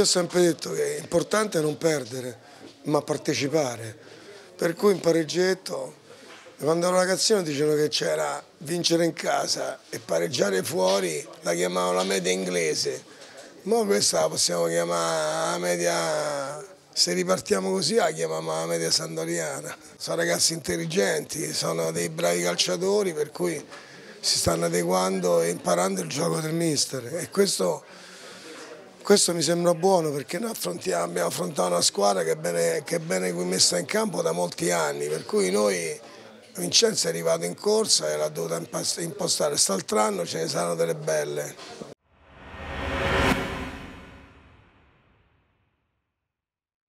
Io ho sempre detto che è importante non perdere, ma partecipare. Per cui in pareggetto, quando ero ragazzino dicevano che c'era vincere in casa e pareggiare fuori, la chiamavano la media inglese. Ma questa la possiamo chiamare la media, se ripartiamo così la chiamiamo la media sandoriana. Sono ragazzi intelligenti, sono dei bravi calciatori, per cui si stanno adeguando e imparando il gioco del mister. E questo mi sembra buono perché noi abbiamo affrontato una squadra che è bene messa in campo da molti anni, per cui noi, Vincenzo è arrivato in corsa e l'ha dovuta impostare. Quest'altro anno ce ne saranno delle belle.